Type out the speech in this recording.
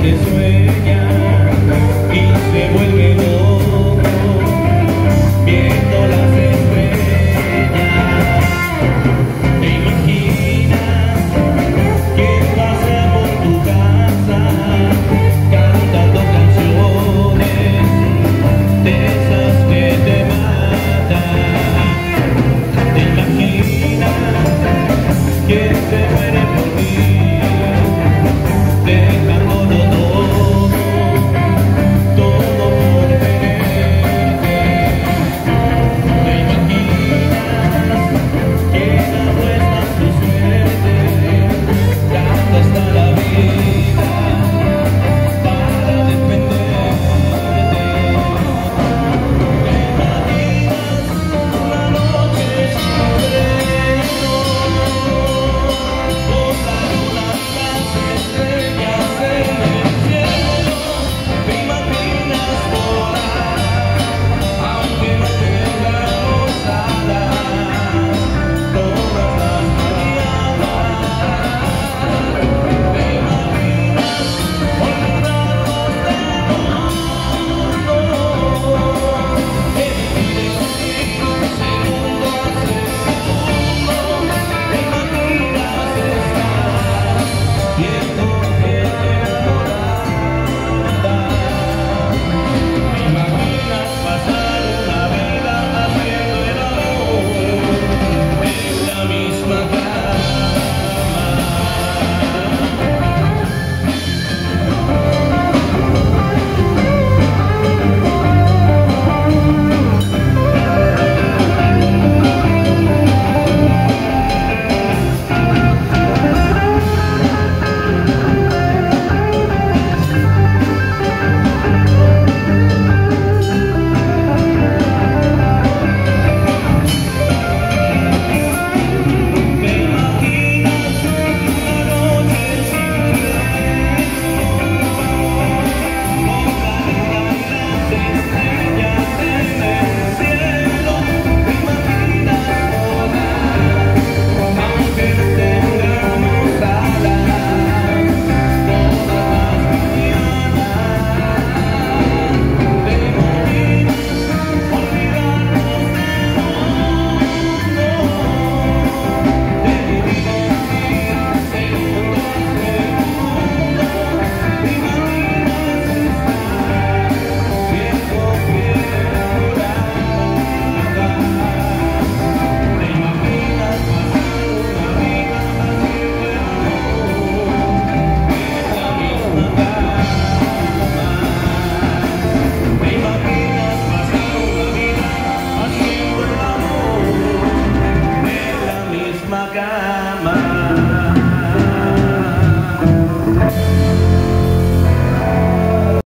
que sueña y se vuelve loco viendo las estrellas. Te imaginas que pasa por tu casa cantando canciones de esas que te matan. Te imaginas que se muere por ti, dejándolo todo por tenerte. Te imaginas que no apuestas tu suerte, tanto está la vida.